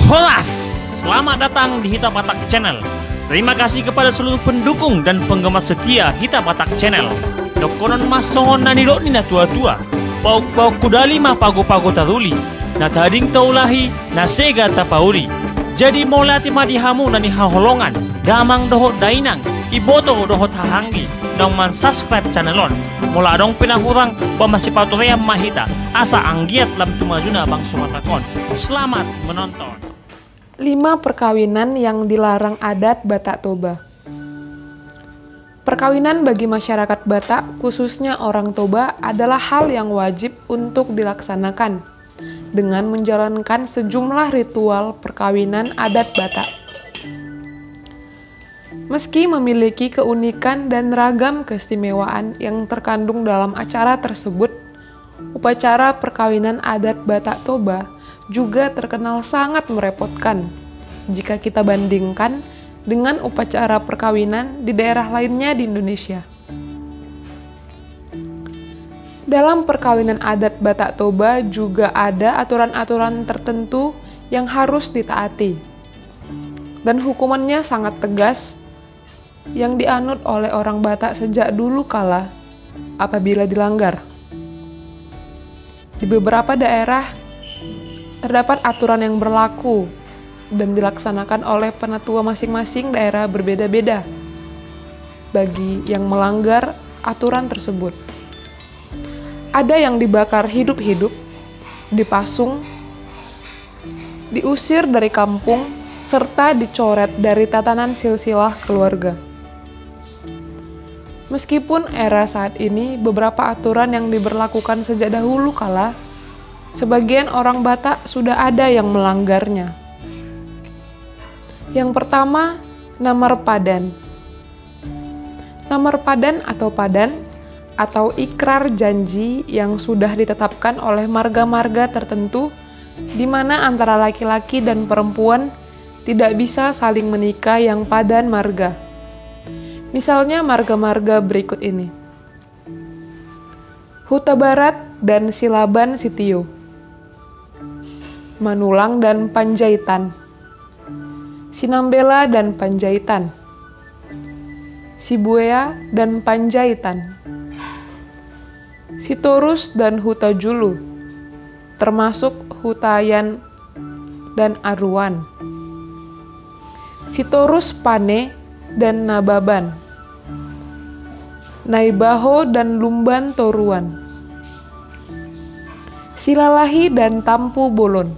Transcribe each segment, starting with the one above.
Holas, selamat datang di Hita Batak Channel. Terima kasih kepada seluruh pendukung dan penggemar setia Hita Batak Channel. Dokonon masongon na nilo ni na tua-tua, pauk-pauk kudali ma pago-pago taruli, na tading taulahi na sega tapauri. Jadi molati madihamu na ni haholongan, damang dohot dainang, iboto dohot hahanggi, dong man subscribe channelon. Mula dong pinahurang pamasipatuream mahita, asa anggiat lam tumajuna bang sumatakon. Selamat menonton. 5 perkawinan yang dilarang adat Batak Toba. Perkawinan bagi masyarakat Batak, khususnya orang Toba, adalah hal yang wajib untuk dilaksanakan dengan menjalankan sejumlah ritual perkawinan adat Batak. Meski memiliki keunikan dan ragam keistimewaan yang terkandung dalam acara tersebut, upacara perkawinan adat Batak Toba juga terkenal sangat merepotkan jika kita bandingkan dengan upacara perkawinan di daerah lainnya di Indonesia. Dalam perkawinan adat Batak Toba juga ada aturan-aturan tertentu yang harus ditaati, dan hukumannya sangat tegas yang dianut oleh orang Batak sejak dulu kala apabila dilanggar. Di beberapa daerah terdapat aturan yang berlaku dan dilaksanakan oleh penatua masing-masing daerah berbeda-beda bagi yang melanggar aturan tersebut. Ada yang dibakar hidup-hidup, dipasung, diusir dari kampung, serta dicoret dari tatanan silsilah keluarga. Meskipun era saat ini beberapa aturan yang diberlakukan sejak dahulu kala, sebagian orang Batak sudah ada yang melanggarnya. Yang pertama, namar padan. Namar padan atau ikrar janji yang sudah ditetapkan oleh marga-marga tertentu di mana antara laki-laki dan perempuan tidak bisa saling menikah yang padan marga. Misalnya marga-marga berikut ini: Huta Barat dan Silaban Sitio, Manulang dan Panjaitan, Sinambela dan Panjaitan, Sibuea dan Panjaitan, Sitorus dan Huta Julu, termasuk Hutayan dan Aruan, Sitorus Pane dan Nababan, Naibaho dan Lumban Toruan, Silalahi dan Tampu Bolon,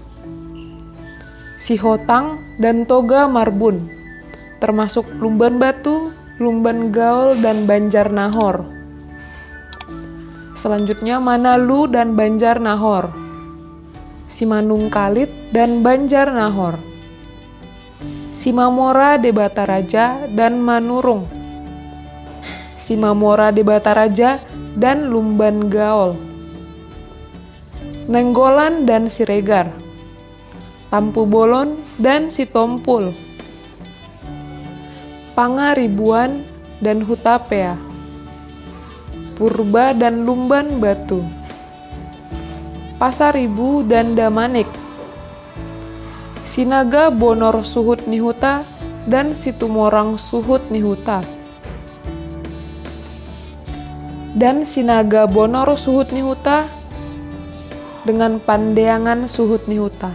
Sihotang dan Toga Marbun, termasuk Lumban Batu, Lumban Gaul, dan Banjar Nahor. Selanjutnya Manalu dan Banjar Nahor, Simanung Kalit dan Banjar Nahor, Simamora de Bataraja dan Manurung, Simamora de Bataraja dan Lumban Gaul, Nenggolan dan Siregar, Tampu Bolon dan Sitompul, Pangaribuan dan Hutapea, Purba dan Lumban Batu, Pasaribu dan Damanik, Sinaga Bonor Suhut Nihuta dan Situmorang Suhut Nihuta, dan Sinaga Bonor Suhut Nihuta dengan Pandeangan Suhut Nihuta.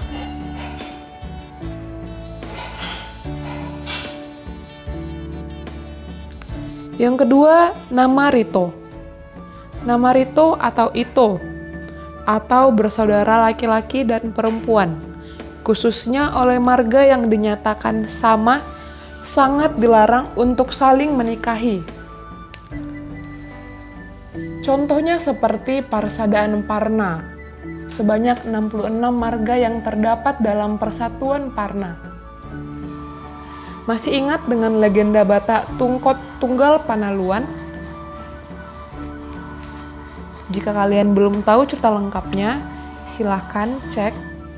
Yang kedua, nama Rito. Nama Rito atau Ito, atau bersaudara laki-laki dan perempuan, khususnya oleh marga yang dinyatakan sama, sangat dilarang untuk saling menikahi. Contohnya seperti Parsadaan Parna, sebanyak 66 marga yang terdapat dalam Persatuan Parna. Masih ingat dengan legenda Batak Tungkot Tunggal Panaluan? Jika kalian belum tahu cerita lengkapnya, silahkan cek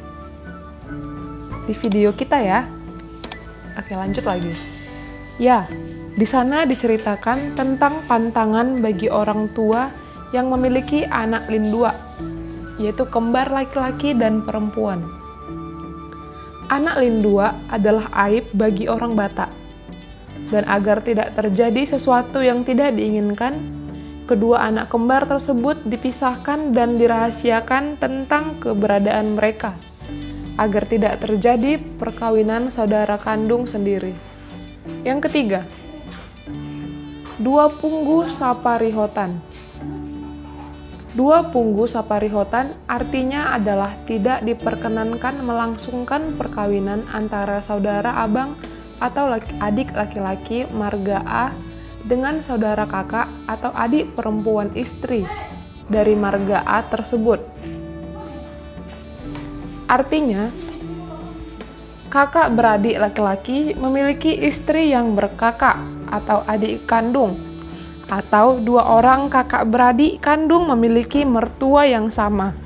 di video kita ya. Oke, lanjut lagi. Ya, di sana diceritakan tentang pantangan bagi orang tua yang memiliki anak lindua, yaitu kembar laki-laki dan perempuan. anak lindua adalah aib bagi orang Batak. Dan agar tidak terjadi sesuatu yang tidak diinginkan, kedua anak kembar tersebut dipisahkan dan dirahasiakan tentang keberadaan mereka, agar tidak terjadi perkawinan saudara kandung sendiri. Yang ketiga, dua punggu saparihotan. Dua punggu saparihotan artinya adalah tidak diperkenankan melangsungkan perkawinan antara saudara abang atau adik laki-laki marga A dengan saudara kakak atau adik perempuan istri dari marga A tersebut. Artinya, kakak beradik laki-laki memiliki istri yang berkakak atau adik kandung, atau dua orang kakak beradik kandung memiliki mertua yang sama.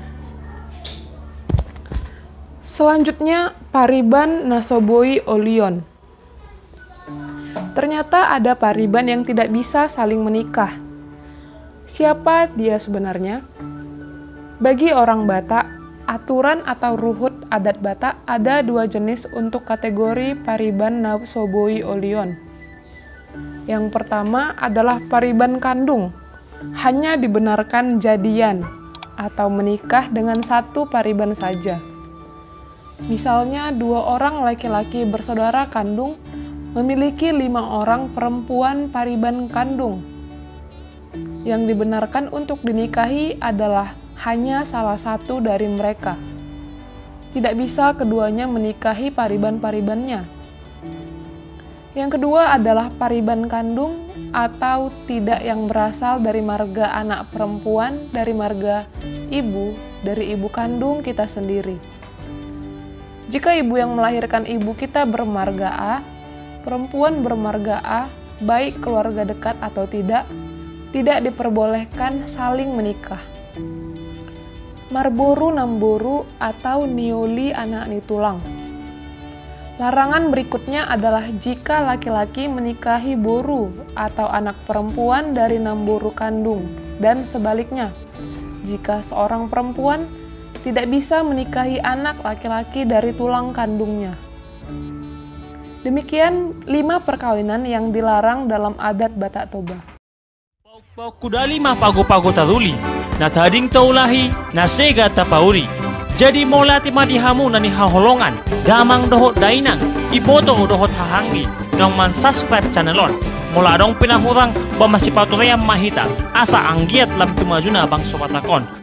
Selanjutnya, Pariban Nasoboi Olion. Ternyata ada pariban yang tidak bisa saling menikah. Siapa dia sebenarnya? Bagi orang Batak, aturan atau ruhut adat Batak ada dua jenis untuk kategori Pariban Nasoboi Olion. Yang pertama adalah pariban kandung, hanya dibenarkan jadian atau menikah dengan satu pariban saja. Misalnya dua orang laki-laki bersaudara kandung memiliki 5 orang perempuan pariban kandung. Yang dibenarkan untuk dinikahi adalah hanya salah satu dari mereka. Tidak bisa keduanya menikahi pariban-paribannya. Yang kedua adalah pariban kandung atau tidak yang berasal dari marga anak perempuan dari marga ibu, dari ibu kandung kita sendiri. Jika ibu yang melahirkan ibu kita bermarga A, perempuan bermarga A, baik keluarga dekat atau tidak diperbolehkan saling menikah. Marboru namboru atau nioli anak nitulang. Larangan berikutnya adalah jika laki-laki menikahi boru atau anak perempuan dari namboru kandung, dan sebaliknya, jika seorang perempuan tidak bisa menikahi anak laki-laki dari tulang kandungnya. Demikian 5 perkawinan yang dilarang dalam adat Batak Toba. Pauk kudali mah pago-pago taduli, na tading taulahi, na sega tapauri. Jadi molati madihamu nani haholongan, damang dohot dainang, iboto dohot hahangi, nang man subscribe channelon. Mola dong pinahurang ba masipatuream mahita, asa anggiat lam tumajuna bang sobatakon.